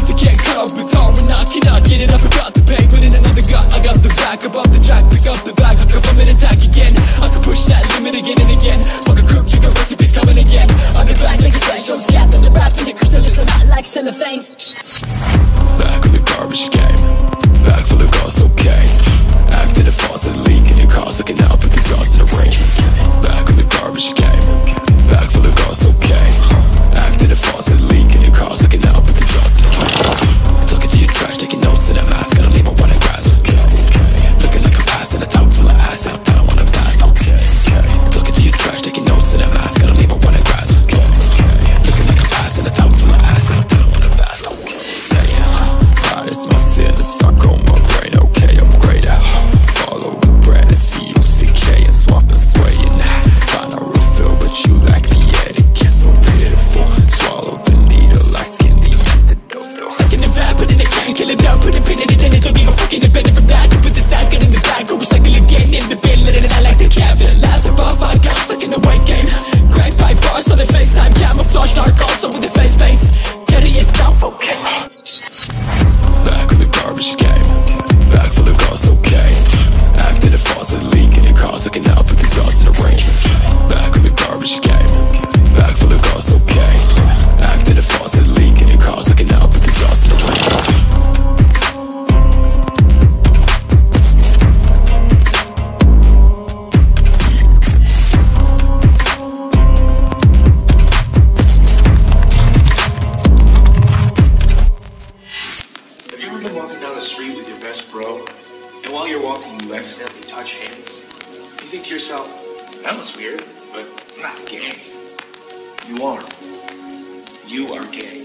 about to get cut off guitar and knock it up, I got the pain, but in another gut, I got the back, up off the track, pick up the bag, hook up, I'm in attack again. I can push that limit again and again. Fuck a crook, you got recipes coming again. On the back like a fresh, I'm scared on the rap and the crystal, it's a lot like cellophane. Back with the garbage game, back full of god's okay. Acting a faucet, leaking your cars, looking out with the dogs in the range. Back with the garbage game, back full of god's okay. Acting a faucet, leaking your cars, looking out with the dogs in the range. Talking to your trash, taking notes in a mask, I don't even wanna grasp. Looking like a pass in a tub full of ass, I don't wanna pass. Talking to your trash, taking notes in a mask, I don't even wanna grasp. Looking like a pass in a tub full of ass, I don't wanna pass. It's my sin, it's stuck on my brain, okay, I'm great. Follow the bread, C-U-C-K and swap and swaying. Trying to refill, but you lack the etiquette, so pitiful. Swallow the needle like skin the antidote. Like in the vat, put in the can, kill it out, put a pin in it, and it don't give a fucking dependent from that. You put the side, get in the bag, go recycle again in the bin, let it out like the cab. Last above, I got stuck in the white game. Crack pipe bars on the FaceTime, camouflage, dark also with the face. Get it down, okay. Back with the garbage game, back full of god's okay. Acting a faucet, leaking your cars, looking out with the dogs in the range. Back with the garbage game, back full of god's okay. Acting a faucet, leaking your cars, looking out with the dogs in the range. Walking down the street with your best bro, and while you're walking, you accidentally touch hands. You think to yourself, that was weird, but I'm not gay. You are. You are gay.